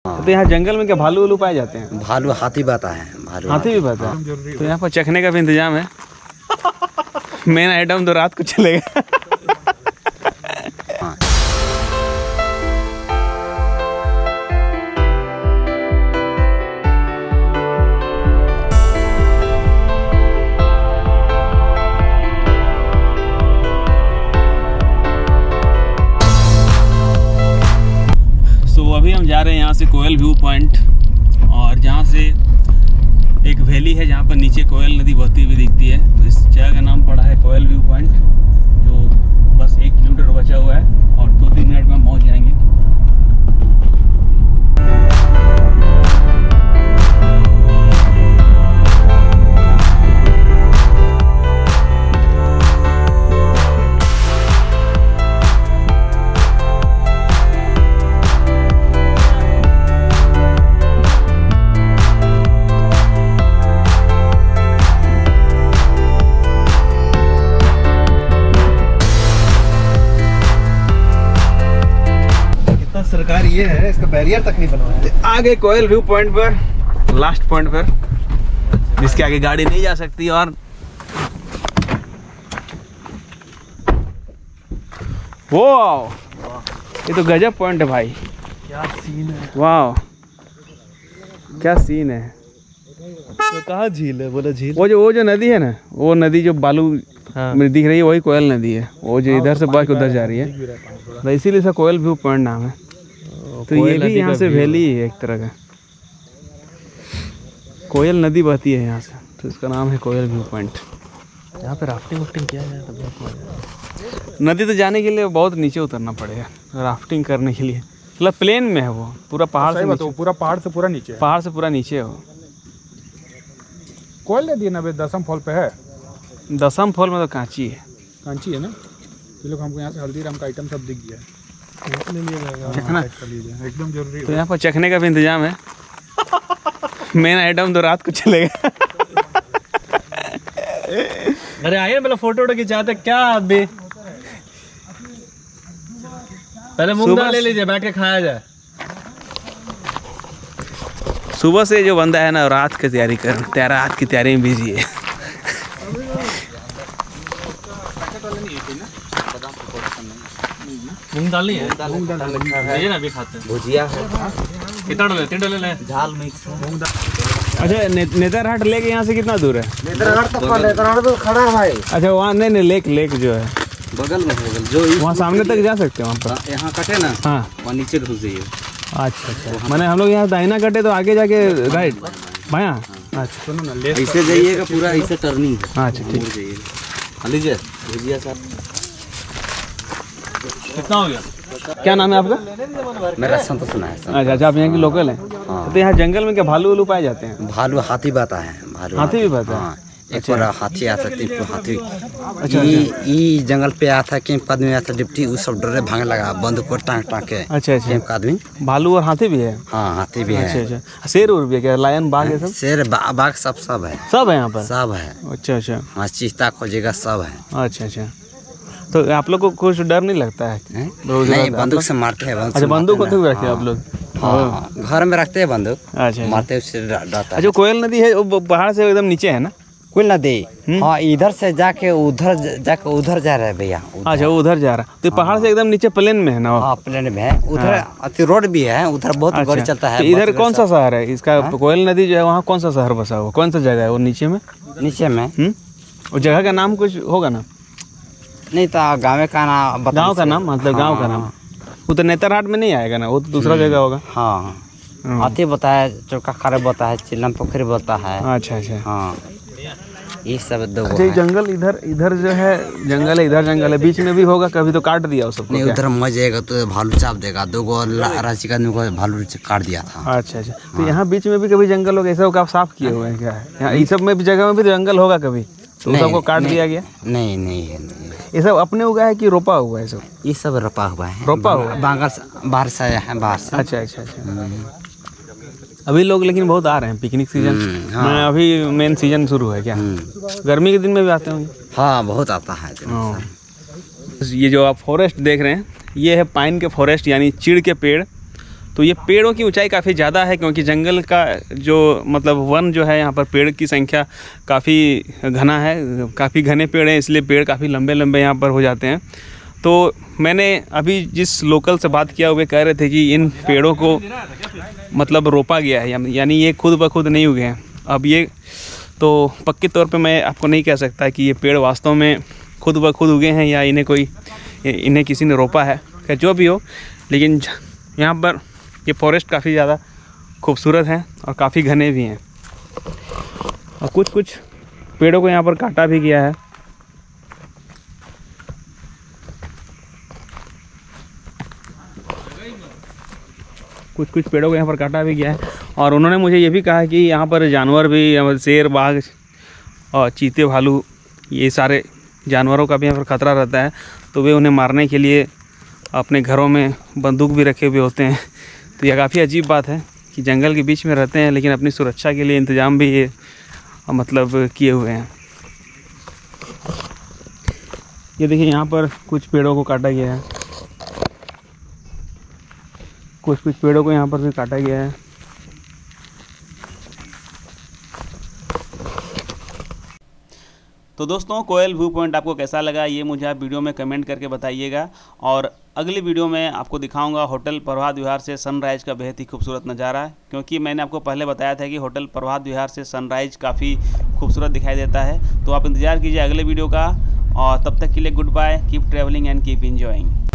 तो यहाँ जंगल में क्या भालू उलू पाए जाते हैं? भालू, हाथी बाता है, भालू हाथी भी बाता है। तो यहाँ पर चखने का भी इंतजाम है। मेन आइटम तो रात को चलेगा। अभी हम जा रहे हैं यहाँ से कोयल व्यू पॉइंट, और जहाँ से एक वैली है जहाँ पर नीचे कोयल नदी बहती हुई दिखती है। तो इस जगह का नाम पड़ा है कोयल व्यू पॉइंट, जो बस 1 किलोमीटर बचा हुआ है और 2-3 मिनट में हम पहुँच जाएंगे। सरकार ये है, इसका बैरियर तक नहीं बनवाया। आगे कोयल व्यू पॉइंट पर, लास्ट पॉइंट पर, जिसके आगे गाड़ी नहीं जा सकती। और वाह, ये तो गजब पॉइंट है भाई। क्या सीन है, वाह क्या सीन है। तो कहाँ झील है? बोला झील, वो जो नदी है ना, वो नदी जो बालू में दिख रही है वही कोयल नदी है। वो जो इधर से बह के उधर जा रही है, तो इसीलिए इसका कोयल व्यू पॉइंट नाम है। तो ये भी यहाँ से वैली है एक तरह का, कोयल नदी बहती है यहाँ से, तो इसका नाम है कोयल व्यू पॉइंट। यहाँ पे राफ्टिंग वाफ्टिंग किया जाए तो बहुत मजा। नदी तो जाने के लिए बहुत नीचे उतरना पड़ेगा राफ्टिंग करने के लिए। मतलब प्लेन में है वो, पूरा पहाड़ से नीचे, पूरा पहाड़ से पूरा नीचे, पहाड़ से पूरा नीचे है वो। कोयल नदी ना दसम फॉल पे है। दसम फॉल में तो कांची है, कांची है ना। तो लोग हमको यहाँ से हल्दीराम का आइटम सब दिख गया, चखना एकदम जरूरी। तो यहाँ पर चखने का भी इंतजाम है। मेन आइटम तो रात को चलेगा। अरे आइए पहले फोटो वोटो खिंचाते क्या अभी, पहले मूंग दाल ले लीजिए, बैठ के खाया जाए। सुबह से जो बंदा है ना रात की तैयारी रात की तैयारी में बिजी है। मूंग दाल नहीं है, ये ना भी खाते हैं। भुजिया है, कितना डले? 3 डले ले। झाल मिक्स मूंग दाल। अच्छा, नेतरहाट लेक यहाँ से कितना दूर है? नेतरहाट तो खड़ा है भाई। अच्छा, वहाँ नहीं लेक जो है बगल में, बगल जो वहाँ सामने तक जा सकते हैं। वहाँ पर यहाँ कटे ना, हाँ वहाँ नीचे घुस जाइए। अच्छा, मैंने हम लोग यहाँ दाहिना कटे तो आगे जाके राइट बाया। अच्छा सुनो ना, ऐसे जाइएगा, पूरा ऐसे टर्निंग है। अच्छा ठीक है, लीजिए भुजिया सर। कितना हो गया? क्या नाम है आपका? मेरा संतोष है। अच्छा, आप यहाँ की लोकल हैं। तो यहाँ जंगल में क्या भालू उलू पाए जाते हैं? भालू, हाथी बाता है, भालू हाथी भी बाता है। हाँ, एक बार हाथी आता है, हाथी। अच्छा, ये जंगल पे आया था, कैंप का आदमी आया था, डिप्टी, वो सब डरे भागने लगा, बंदूक को टाँग के। अच्छा, कैंप का आदमी। भालू और हाथी भी है? हाँ, हाथी भी है। अच्छा, शेर उर भी है क्या? लायन, बाघ है सब? शेर, बाघ सब है, सब है यहाँ पर? सब है। अच्छा, हाँ, चीता खोजेगा, सब है। अच्छा, तो आप लोग को कुछ डर नहीं लगता है? नहीं, बंदूक से मारते हैं। अच्छा, बंदूक रखे आप लोग? हाँ, घर में रखते हैं बंदूक। अच्छा, मारते उससे डरता है। अच्छा, कोयल नदी है वो पहाड़ से एकदम नीचे है ना? कोयल नदी, हाँ, इधर से जाके उधर जा रहा है भैया। अच्छा, वो उधर जा रहा है, तो पहाड़ से एकदम नीचे प्लेन में है ना? हाँ, प्लेन में है। उधर रोड भी है, उधर बहुत गाड़ी चलता है। तो इधर कौन सा शहर है इसका? कोयल नदी जो है वहाँ कौन सा शहर बसा हुआ, कौन सा जगह है वो नीचे में? वो जगह का नाम कुछ होगा ना? नहीं तो गाँव का नाम, गाँव का नाम, मतलब गाँव का नाम। वो तो नेतरहाट में नहीं आएगा ना, वो तो दूसरा जगह होगा। हाँ, हाथी बताया, चौका खारे बोलता है, चिल्लम पोखरी बोलता है। अच्छा, हाँ, ये सब दो। अच्छा, जंगल इधर जो है जंगल है, इधर जंगल है, बीच में भी होगा, कभी तो काट दिया सबको? नहीं, उधर मर जाएगा तो भालू चाप देगा। 2 रांची का आदमी को भालू काट दिया था। अच्छा, तो यहाँ बीच में भी कभी जंगल होगा ऐसा होगा? आप साफ किए हुए हैं क्या? यहाँ इस सब में भी जगह में भी जंगल होगा कभी, तो सबको काट दिया गया? नहीं, ये सब अपने उगा है कि रोपा हुआ है? सब ये सब रोपा हुआ है। रोपा हुआ बाहर से आया है, बाहर से। अच्छा। अभी लोग लेकिन बहुत आ रहे हैं, पिकनिक सीजन में अभी मेन सीजन शुरू है क्या? गर्मी के दिन में भी आते होंगे? हाँ, बहुत आता है। ये जो आप फॉरेस्ट देख रहे हैं, ये है पाइन के फॉरेस्ट, यानी चीड़ के पेड़। तो ये पेड़ों की ऊंचाई काफ़ी ज़्यादा है, क्योंकि जंगल का जो मतलब वन जो है यहाँ पर पेड़ की संख्या काफ़ी घना है, काफ़ी घने पेड़ हैं, इसलिए पेड़ काफ़ी लंबे लंबे यहाँ पर हो जाते हैं। तो मैंने अभी जिस लोकल से बात किया वे कह रहे थे कि इन पेड़ों को मतलब रोपा गया है, यानी ये खुद ब खुद नहीं उगे हैं। अब ये तो पक्के तौर पे मैं आपको नहीं कह सकता कि ये पेड़ वास्तव में खुद ब खुद उगे हैं या इन्हें किसी ने रोपा है, क्या जो भी हो, लेकिन यहाँ पर ये फॉरेस्ट काफ़ी ज़्यादा खूबसूरत हैं और काफ़ी घने भी हैं। और कुछ पेड़ों को यहाँ पर काटा भी गया है। कुछ पेड़ों को यहाँ पर काटा भी गया है। और उन्होंने मुझे ये भी कहा कि यहाँ पर जानवर भी, शेर, बाघ और चीते, भालू, ये सारे जानवरों का भी यहाँ पर ख़तरा रहता है, तो वे उन्हें मारने के लिए अपने घरों में बंदूक भी रखे हुए होते हैं। तो यह काफ़ी अजीब बात है कि जंगल के बीच में रहते हैं लेकिन अपनी सुरक्षा के लिए इंतज़ाम भी ये मतलब किए हुए हैं। ये देखिए यहाँ पर कुछ पेड़ों को काटा गया है, कुछ पेड़ों को यहाँ पर भी काटा गया है। तो दोस्तों, कोयल व्यू पॉइंट आपको कैसा लगा ये मुझे आप वीडियो में कमेंट करके बताइएगा। और अगली वीडियो में आपको दिखाऊंगा होटल प्रभात विहार से सनराइज़ का बेहद ही खूबसूरत नज़ारा, क्योंकि मैंने आपको पहले बताया था कि होटल प्रभात विहार से सनराइज़ काफ़ी खूबसूरत दिखाई देता है। तो आप इंतज़ार कीजिए अगले वीडियो का, और तब तक के लिए good bye, keep travelling and keep enjoying.